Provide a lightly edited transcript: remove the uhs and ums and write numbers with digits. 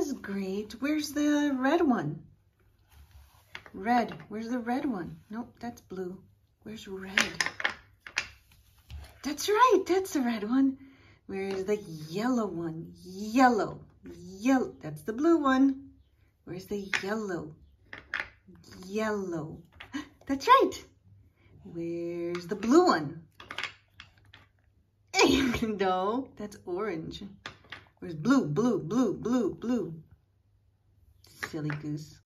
is great. Where's the red one? Red. Where's the red one? Nope, that's blue. Where's red? That's right. That's the red one. Where's the yellow one? Yellow. Yellow. That's the blue one. Where's the yellow? Yellow. That's right. Where's the blue one? No, that's orange. Where's blue, blue, blue, blue, blue? Silly goose.